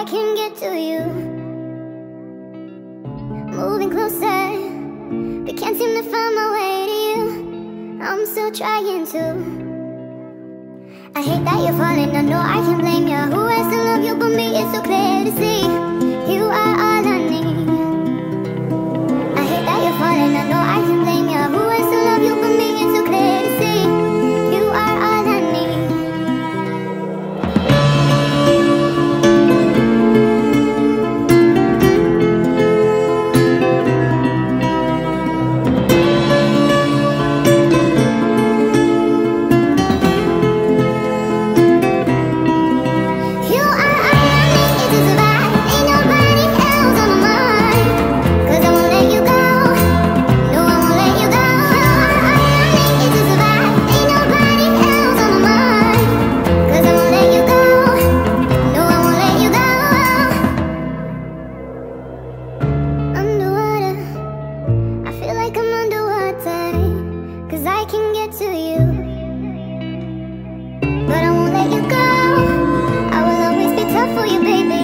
I can get to you. Moving closer, but can't seem to find my way to you. I'm still trying to. I hate that you're falling, I know I can't blame you. Who has to love you but me? It's so clear to see. You are all I need. I hate that you're falling, I know I can't blame you. Who has to love you but me? It's so clear to see. You are all I need. I can get to you, but I won't let you go. I will always be tough for you, baby.